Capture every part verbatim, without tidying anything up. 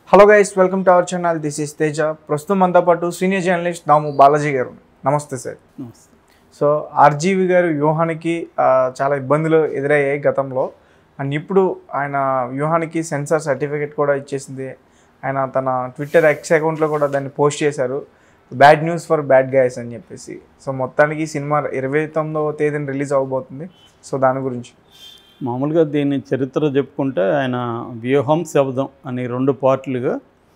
Hello guys, welcome to our channel. This is Teja. ప్రస్తుతం మనతో పాటు సీనియర్ జర్నలిస్ట్ దాము బాలాజీ గారు. నమస్తే సార్. నమస్తే. సో ఆర్జీవి గారు వ్యూహానికి చాలా ఇబ్బందులు ఎదురయ్యాయి గతంలో. అండ్ ఇప్పుడు ఆయన వ్యూహానికి సెన్సార్ సర్టిఫికేట్ కూడా ఇచ్చేసింది. ఆయన తన ట్విట్టర్ ఎక్స్ అకౌంట్లో కూడా దాన్ని పోస్ట్ చేశారు, bad news for bad guys అని చెప్పేసి. సో మొత్తానికి సినిమా ఇరవై తొమ్మిదవ తేదీన రిలీజ్ అవ్వబోతుంది. సో దాని గురించి మామూలుగా దీని చరిత్ర చెప్పుకుంటే ఆయన వ్యూహం శబ్దం అని రెండు పార్ట్లుగా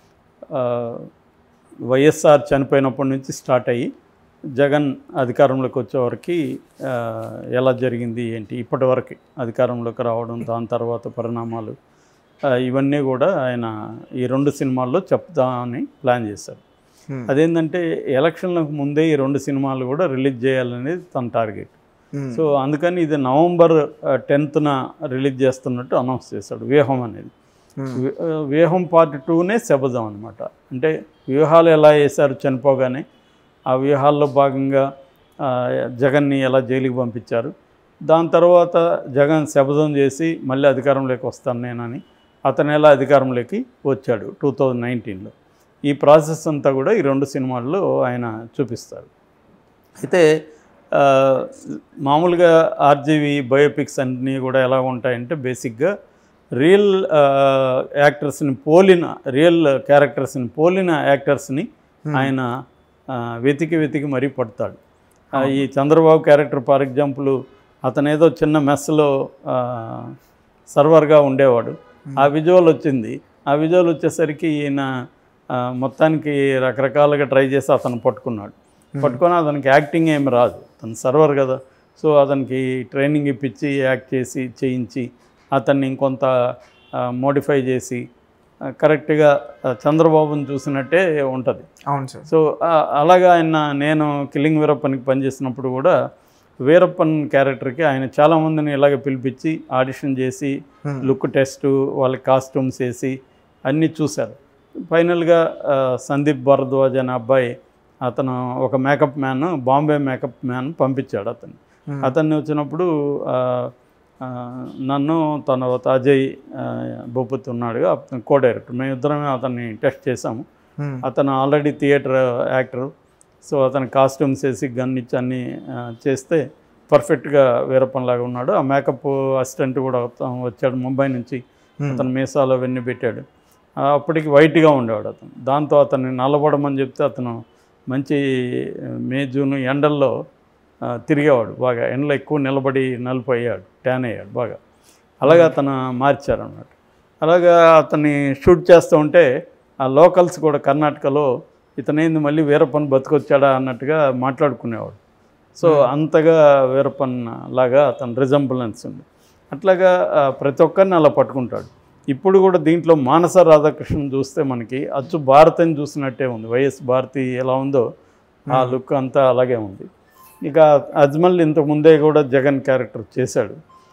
వైఎస్ఆర్ చనిపోయినప్పటి నుంచి స్టార్ట్ అయ్యి జగన్ అధికారంలోకి వచ్చేవరకు ఎలా జరిగింది ఏంటి, ఇప్పటి వరకు అధికారంలోకి రావడం, దాని తర్వాత పరిణామాలు, ఇవన్నీ కూడా ఆయన ఈ రెండు సినిమాల్లో చెప్దామని ప్లాన్ చేశారు. అదేంటంటే ఎలక్షన్లకు ముందే ఈ రెండు సినిమాలు కూడా రిలీజ్ చేయాలనేది తన టార్గెట్. సో అందుకని ఇది నవంబర్ టెన్త్న రిలీజ్ చేస్తున్నట్టు అనౌన్స్ చేశాడు వ్యూహం అనేది. వ్యూహం పార్ట్ టూనే శబదం అనమాట. అంటే వ్యూహాలు ఎలా వేశారు చనిపోగానే, ఆ వ్యూహాల్లో భాగంగా జగన్ని ఎలా జైలుకి పంపించారు, దాని తర్వాత జగన్ శబదం చేసి మళ్ళీ అధికారంలోకి వస్తాను నేనని అతను ఎలా అధికారంలోకి వచ్చాడు టూ థౌజండ్ నైన్టీన్లో. ఈ ప్రాసెస్ అంతా కూడా ఈ రెండు సినిమాల్లో ఆయన చూపిస్తారు. అయితే మామూలుగా ఆర్జీవి బయోపిక్స్ అన్నీ కూడా ఎలా ఉంటాయంటే బేసిక్గా రియల్ యాక్టర్స్ని పోలిన రియల్ క్యారెక్టర్స్ని పోలిన యాక్టర్స్ని ఆయన వెతికి వెతికి మరీ పడతాడు. ఈ చంద్రబాబు క్యారెక్టర్ ఫర్ ఎగ్జాంపుల్, అతను ఏదో చిన్న మెస్లో సర్వర్గా ఉండేవాడు. ఆ విజువల్ వచ్చింది. ఆ విజువల్ వచ్చేసరికి ఈయన మొత్తానికి రకరకాలుగా ట్రై చేసి అతను పట్టుకున్నాడు. పట్టుకొని అతనికి యాక్టింగ్ ఏమి రాదు, తను సర్వర్ కదా. సో అతనికి ట్రైనింగ్ ఇప్పించి యాక్ట్ చేసి చేయించి అతన్ని ఇంకొంత మోడిఫై చేసి కరెక్ట్గా చంద్రబాబుని చూసినట్టే ఉంటుంది. అవును సార్. సో అలాగా ఆయన, నేను కిల్లింగ్ వీరప్పన్కి పనిచేసినప్పుడు కూడా వీరప్పన్ క్యారెక్టర్కి ఆయన చాలామందిని ఇలాగ పిలిపించి ఆడిషన్ చేసి లుక్ టెస్టు, వాళ్ళకి కాస్ట్యూమ్స్ వేసి అన్నీ చూశారు. ఫైనల్గా సందీప్ భరద్వాజ్ అనే అబ్బాయి, అతను ఒక makeup man, Bombay makeup man పంపించాడు అతను. అతన్ని వచ్చినప్పుడు నన్ను తన అజయ్ భూపతి ఉన్నాడుగా, అతను కో డైరెక్టర్, మేము ఇద్దరమే అతన్ని టెస్ట్ చేసాము. అతను ఆల్రెడీ థియేటర్ యాక్టర్. సో అతను కాస్ట్యూమ్స్ వేసి గన్ ఇచ్చి అన్నీ చేస్తే పర్ఫెక్ట్గా వీరప్పన్లాగా ఉన్నాడు. ఆ మేకప్ అసిస్టెంట్ కూడా వచ్చాడు ముంబై నుంచి. అతను మీసాలు అవన్నీ పెట్టాడు. అప్పటికి వైట్గా ఉండేవాడు అతను. దాంతో అతన్ని నల్లబడమని చెప్తే అతను మంచి మే జూన్ ఎండల్లో తిరిగేవాడు, బాగా ఎండలో ఎక్కువ నిలబడి నలుపు అయ్యాడు, ట్యాన్ అయ్యాడు బాగా. అలాగే అతను మార్చారు అన్నమాట. అలాగా అతన్ని షూట్ చేస్తూ ఉంటే ఆ లోకల్స్ కూడా కర్ణాటకలో ఇతనేంది మళ్ళీ వీరప్పన్ బతికొచ్చాడా అన్నట్టుగా మాట్లాడుకునేవాడు. సో అంతగా వీరప్పన్ లాగా అతను రిజంబులెన్స్ ఉంది. అట్లాగా ప్రతి ఒక్కరిని అలా పట్టుకుంటాడు. ఇప్పుడు కూడా దీంట్లో మానస రాధాకృష్ణ చూస్తే మనకి అచ్చు భారతిని చూసినట్టే ఉంది. వైఎస్ భారతి ఎలా ఉందో ఆ లుక్ అంతా అలాగే ఉంది. ఇక అజ్మల్ ఇంతకుముందే కూడా జగన్ క్యారెక్టర్ చేశాడు.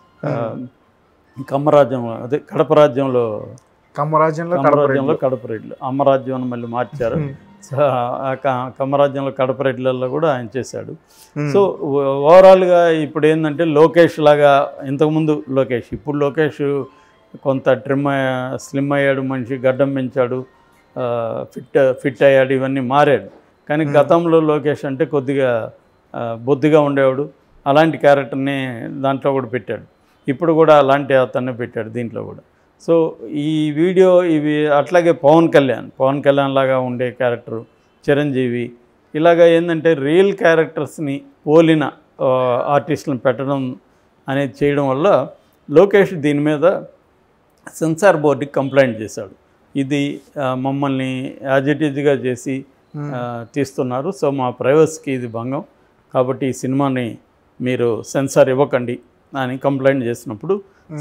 కమ్మరాజ్యంలో, అదే కడప రాజ్యంలో కమ్మరాజ్యంలో కమ్మరాజ్యంలో కడప రెడ్లు, అమ్మరాజ్యం అని మళ్ళీ మార్చారు. కమ్మరాజ్యంలో కడప రెడ్లలో కూడా ఆయన చేశాడు. సో ఓవరాల్గా ఇప్పుడు ఏంటంటే లోకేష్ లాగా, ఇంతకుముందు లోకేష్, ఇప్పుడు లోకేష్ కొంత ట్రిమ్ స్లిమ్ అయ్యాడు, మనిషి గడ్డం పెంచాడు, ఫిట్ ఫిట్ అయ్యాడు, ఇవన్నీ మారాడు. కానీ గతంలో లోకేష్ అంటే కొద్దిగా బొద్దుగా ఉండేవాడు. అలాంటి క్యారెక్టర్ని దాంట్లో కూడా పెట్టాడు. ఇప్పుడు కూడా అలాంటి అతన్ని పెట్టాడు దీంట్లో కూడా. సో ఈ వీడియో ఇవి అట్లాగే పవన్ కళ్యాణ్ పవన్ కళ్యాణ్ లాగా ఉండే క్యారెక్టరు, చిరంజీవి, ఇలాగా ఏంటంటే రియల్ క్యారెక్టర్స్ని పోలిన ఆర్టిస్టులను పెట్టడం అనేది చేయడం వల్ల లోకేష్ దీని మీద సెన్సార్ బోర్డుకి కంప్లైంట్ చేశాడు. ఇది మమ్మల్ని యాజిటీజ్గా చేసి తీస్తున్నారు, సో మా ప్రైవసీకి ఇది భంగం, కాబట్టి ఈ సినిమాని మీరు సెన్సార్ ఇవ్వకండి అని కంప్లైంట్ చేసినప్పుడు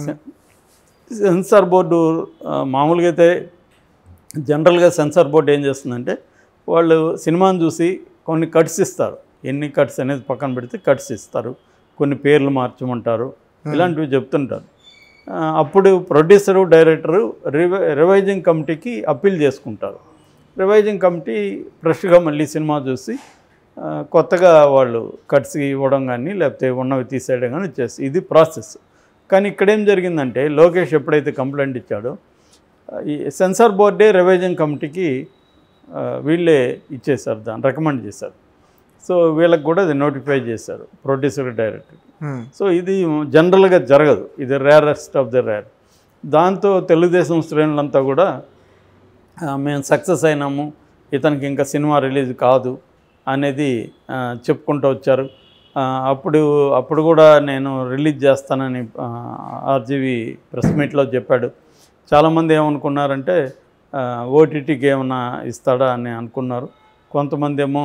సెన్సార్ బోర్డు మామూలుగా అయితే జనరల్గా సెన్సార్ బోర్డు ఏం చేస్తుందంటే వాళ్ళు సినిమాని చూసి కొన్ని కట్స్ ఇస్తారు. ఎన్ని కట్స్ అనేది పక్కన పెడితే కట్స్ ఇస్తారు, కొన్ని పేర్లు మార్చమంటారు, ఇలాంటివి చెప్తుంటారు. అప్పుడు ప్రొడ్యూసరు, డైరెక్టరు రివై రివైజింగ్ కమిటీకి అప్పీల్ చేసుకుంటారు. రివైజింగ్ కమిటీ ఫ్రెష్గా మళ్ళీ సినిమా చూసి కొత్తగా వాళ్ళు కట్స్ ఇవ్వడం కానీ లేకపోతే ఉన్నవి తీసేయడం కానీ చేసి, ఇది ప్రాసెస్. కానీ ఇక్కడేం జరిగిందంటే లోకేష్ ఎప్పుడైతే కంప్లైంట్ ఇచ్చాడో ఈ సెన్సార్ బోర్డే రివైజింగ్ కమిటీకి వీళ్ళే ఇచ్చేశారు, దాన్ని రికమెండ్ చేశారు. సో వీళ్ళకి కూడా అది నోటిఫై చేశారు ప్రొడ్యూసర్ డైరెక్టర్. సో ఇది జనరల్గా జరగదు, ఇది రేరెస్ట్ ఆఫ్ ద రేర్. దాంతో తెలుగుదేశం శ్రేణులంతా కూడా మేము సక్సెస్ అయినాము, ఇతనికి ఇంకా సినిమా రిలీజ్ కాదు అనేది చెప్పుకుంటూ వచ్చారు. అప్పుడు అప్పుడు కూడా నేను రిలీజ్ చేస్తానని ఆర్జీవి ప్రెస్ మీట్లో చెప్పాడు. చాలామంది ఏమనుకున్నారంటే ఓటీటీకి ఏమైనా ఇస్తాడా అని అనుకున్నారు. కొంతమంది ఏమో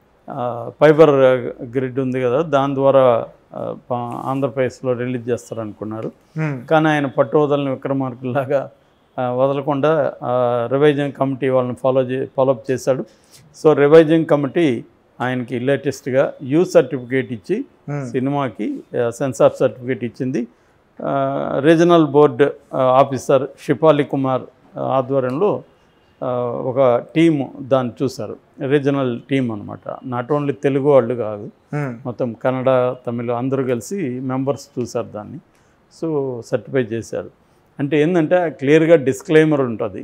ఫైబర్ గ్రిడ్ ఉంది కదా, దాని ద్వారా ఆంధ్రప్రదేశ్లో రిలీజ్ చేస్తారనుకున్నారు. కానీ ఆయన పట్టు వదలని విక్రమార్కుల్లాగా వదలకుండా రివైజింగ్ కమిటీ వాళ్ళని ఫాలో చే ఫాలోఅప్ చేశాడు. సో రివైజింగ్ కమిటీ ఆయనకి లేటెస్ట్గా యూ సర్టిఫికేట్ ఇచ్చి సినిమాకి సెన్సార్ సర్టిఫికేట్ ఇచ్చింది. Regional board officer Shipali Kumar ఆధ్వర్యంలో ఒక టీము దాన్ని చూశారు, రీజనల్ టీం అనమాట. నాట్ ఓన్లీ తెలుగు వాళ్ళు కాదు, మొత్తం కన్నడ, తమిళ అందరూ కలిసి మెంబర్స్ చూశారు దాన్ని. సో సర్టిఫై చేశారు. అంటే ఏంటంటే క్లియర్గా డిస్క్లైమర్ ఉంటుంది,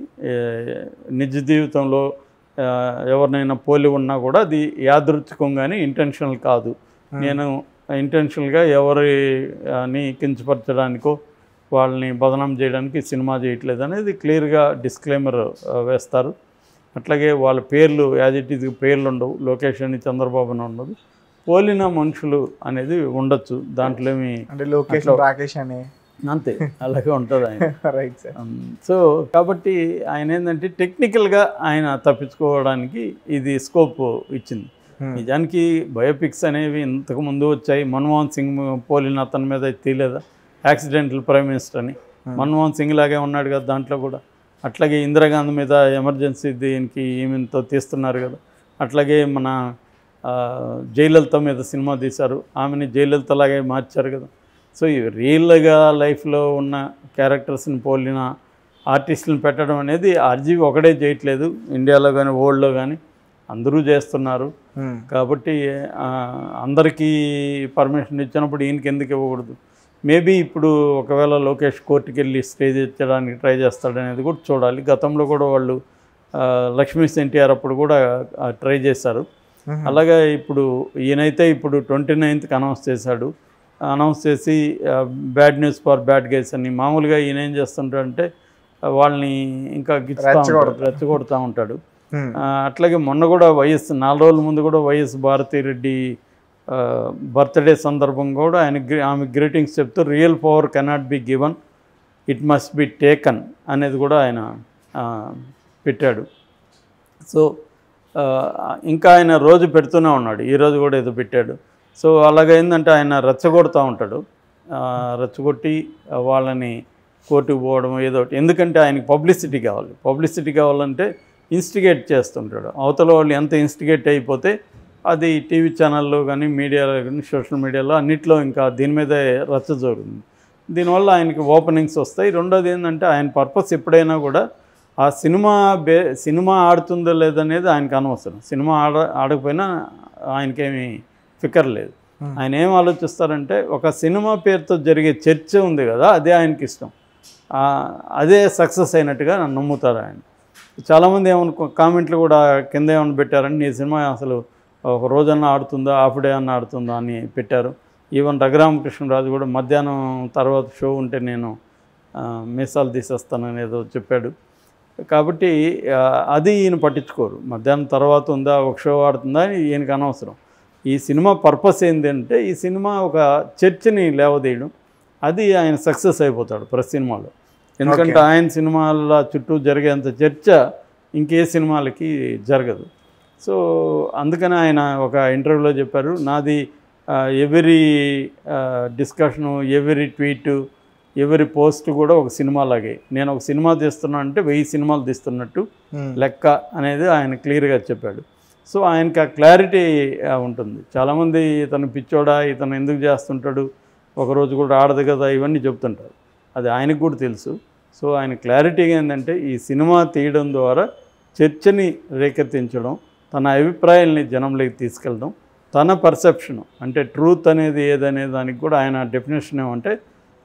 నిజ జీవితంలో ఎవరినైనా పోలి ఉన్నా కూడా అది యాదృచ్ఛికం కానీ ఇంటెన్షనల్ కాదు. నేను ఇంటెన్షనల్గా ఎవరిని కించపరచడానికో వాళ్ళని బదనాం చేయడానికి సినిమా చేయట్లేదు అనేది క్లియర్గా డిస్క్లైమర్ వేస్తారు. అట్లాగే వాళ్ళ పేర్లు యాజ్ ఇట్ ఈజ్ పేర్లు ఉండవు, లొకేషన్ చంద్రబాబు ఉండదు, పోలిన మనుషులు అనేది ఉండొచ్చు. దాంట్లో ఏమి అంటే లొకేషన్ రాకేష్ అని అంతే అలాగే ఉంటుంది ఆయన. Right sir. సో కాబట్టి ఆయన ఏంటంటే టెక్నికల్గా ఆయన తప్పించుకోవడానికి ఇది స్కోప్ ఇచ్చింది. నిజానికి బయోపిక్స్ అనేవి ఇంతకుముందు వచ్చాయి. మన్మోహన్ సింగ్ పోలిన అతని మీద తీయలేదా, యాక్సిడెంటల్ ప్రైమ్ మినిస్టర్ అని. మన్మోహన్ సింగ్ లాగే ఉన్నాడు కదా దాంట్లో కూడా. అట్లాగే ఇందిరాగాంధీ మీద ఎమర్జెన్సీ దీనికి ఈమెతో తీస్తున్నారు కదా. అట్లాగే మన జయలలిత మీద సినిమా తీశారు, ఆమెని జయలలితలాగే మార్చారు కదా. సో ఈ రియల్గా లైఫ్లో ఉన్న క్యారెక్టర్స్ని పోలిన ఆర్టిస్టులను పెట్టడం అనేది ఆర్జీవి ఒకడే చేయట్లేదు, ఇండియాలో కానీ వరల్డ్లో కానీ అందరూ చేస్తున్నారు. కాబట్టి అందరికీ పర్మిషన్ ఇచ్చినప్పుడు ఈయనకి ఎందుకు ఇవ్వకూడదు? మేబీ ఇప్పుడు ఒకవేళ లోకేష్ కోర్టుకి వెళ్ళి స్టే తెచ్చడానికి ట్రై చేస్తాడనేది కూడా చూడాలి. గతంలో కూడా వాళ్ళు లక్ష్మీ ఎన్టీఆర్ అప్పుడు కూడా ట్రై చేశారు. అలాగే ఇప్పుడు ఈయనైతే ఇప్పుడు ట్వంటీ నైన్త్కి అనౌన్స్ చేశాడు. అనౌన్స్ చేసి bad news for bad guys అని. మామూలుగా ఈయన ఏం చేస్తుంటాడంటే వాళ్ళని ఇంకా రెచ్చగొడతా ఉంటాడు. అట్లాగే మొన్న కూడా వైఎస్ నాలుగు రోజుల ముందు కూడా వైఎస్ భారతిరెడ్డి బర్త్డే సందర్భంగా కూడా ఆయన ఆమె గ్రీటింగ్స్ చెప్తూ real power cannot be given, it must be taken అనేది కూడా ఆయన పెట్టాడు. సో ఇంకా ఆయన రోజు పెడుతూనే ఉన్నాడు, ఈరోజు కూడా ఏదో పెట్టాడు. సో అలాగే ఏంటంటే ఆయన రెచ్చగొడుతూ ఉంటాడు, రెచ్చగొట్టి వాళ్ళని కోర్టుకు పోవడం ఏదో ఒకటి. ఎందుకంటే ఆయనకి పబ్లిసిటీ కావాలి. పబ్లిసిటీ కావాలంటే ఇన్స్టిగేట్ చేస్తుంటాడు. అవతల వాళ్ళు ఎంత ఇన్స్టిగేట్ అయిపోతే అది టీవీ ఛానల్లో కానీ మీడియాలో కానీ సోషల్ మీడియాలో అన్నిట్లో ఇంకా దీని మీదే రచ్చ జరుగుతుంది. దీనివల్ల ఆయనకి ఓపెనింగ్స్ వస్తాయి. రెండోది ఏంటంటే ఆయన పర్పస్ ఎప్పుడైనా కూడా ఆ సినిమా బే సినిమా ఆడుతుందో లేదనేది ఆయనకు అనవసరం. సినిమా ఆడ ఆడకపోయినా ఆయనకేమీ ఫికర్ లేదు. ఆయన ఏం ఆలోచిస్తారంటే ఒక సినిమా పేరుతో జరిగే చర్చ ఉంది కదా, అదే ఆయనకి ఇష్టం, అదే సక్సెస్ అయినట్టుగా నమ్ముతారు ఆయన. చాలామంది ఏమనుకో కామెంట్లు కూడా కింద ఏమన్నా పెట్టారని నీ సినిమా అసలు ఒక రోజన్నా ఆడుతుందా, హాఫ్ డే అన్న ఆడుతుందా అని పెట్టారు. ఈవెన్ రఘురామకృష్ణరాజు కూడా మధ్యాహ్నం తర్వాత షో ఉంటే నేను మీసాలు తీసేస్తానని ఏదో చెప్పాడు. కాబట్టి అది ఈయన పట్టించుకోరు. మధ్యాహ్నం తర్వాత ఉందా, ఒక షో ఆడుతుందా అని ఈయనకు అనవసరం. ఈ సినిమా పర్పస్ ఏంటంటే ఈ సినిమా ఒక చర్చని లేవదీయడం, అది ఆయన సక్సెస్ అయిపోతాడు ప్రతి సినిమాలో. ఎందుకంటే ఆయన సినిమాల చుట్టూ జరిగేంత చర్చ ఇంకే సినిమాలకి జరగదు. సో అందుకని ఆయన ఒక ఇంటర్వ్యూలో చెప్పారు, నాది every discussion, every tweet, every post కూడా ఒక సినిమా లాగే. నేను ఒక సినిమా తీస్తున్నా అంటే వెయ్యి సినిమాలు తీస్తున్నట్టు లెక్క అనేది ఆయన క్లియర్గా చెప్పాడు. సో ఆయనకి ఆ క్లారిటీ ఉంటుంది. చాలామంది ఇతను పిచ్చోడా, ఇతను ఎందుకు చేస్తుంటాడు, ఒకరోజు కూడా ఆడదు కదా, ఇవన్నీ చెప్తుంటారు. అది ఆయనకు కూడా తెలుసు. సో ఆయన క్లారిటీగా ఏంటంటే ఈ సినిమా తీయడం ద్వారా చర్చని రేకెత్తించడం, తన అభిప్రాయాల్ని జనంలోకి తీసుకెళ్ళడం, తన పర్సెప్షన్ అంటే ట్రూత్ అనేది ఏదనే దానికి కూడా ఆయన డెఫినేషన్ ఏమంటే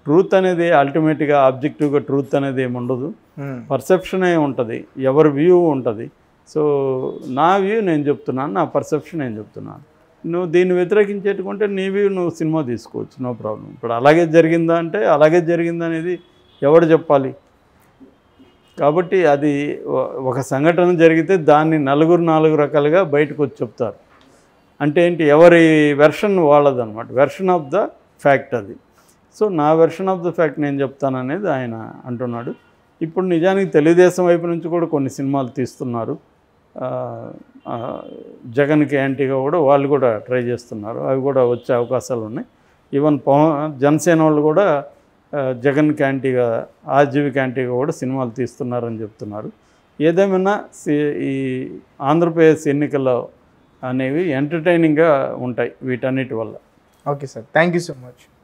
ట్రూత్ అనేది అల్టిమేట్గా ఆబ్జెక్టివ్గా ట్రూత్ అనేది ఏమి ఉండదు, పర్సెప్షనే ఉంటుంది, ఎవరి వ్యూ ఉంటుంది. సో నా వ్యూ నేను చెప్తున్నాను, నా పర్సెప్షన్ నేను చెప్తున్నాను. నువ్వు దీన్ని వ్యతిరేకించేటుకుంటే నీ వ్యూ నువ్వు సినిమా తీసుకోవచ్చు, నో ప్రాబ్లం. ఇప్పుడు అలాగే జరిగిందా అంటే అలాగే జరిగిందా అనేది ఎవడు చెప్పాలి? కాబట్టి అది ఒక సంఘటన జరిగితే దాన్ని నలుగురు నాలుగు రకాలుగా బయటకు వచ్చి చెప్తారు. అంటే ఏంటి, ఎవరి వెర్షన్ వాళ్ళదన్నమాట, వెర్షన్ ఆఫ్ ద ఫ్యాక్ట్ అది. సో నా వెర్షన్ ఆఫ్ ద ఫ్యాక్ట్ నేను చెప్తాననేది ఆయన అంటున్నాడు. ఇప్పుడు నిజానికి తెలుగుదేశం వైపు నుంచి కూడా కొన్ని సినిమాలు తీస్తున్నారు, జగన్కి యాంటీగా కూడా వాళ్ళు కూడా ట్రై చేస్తున్నారు, అవి కూడా వచ్చే అవకాశాలు ఉన్నాయి. ఈవెన్ పవన్ జనసేన వాళ్ళు కూడా జగన్కి యాంటీగా ఆర్జీవికి యాంటీగా కూడా సినిమాలు తీస్తున్నారని చెప్తున్నారు. ఏదేమైనా ఈ ఆంధ్రప్రదేశ్ ఎన్నికల్లో అనేవి ఎంటర్టైనింగ్గా ఉంటాయి వీటన్నిటి వల్ల. Okay sir, thank you so much.